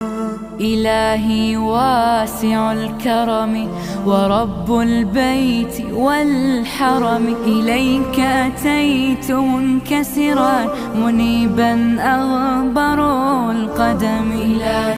إلهي واسع الكرم ورب البيت والحرم، إليك أتيت منكسرا منيبا أغبر القدم.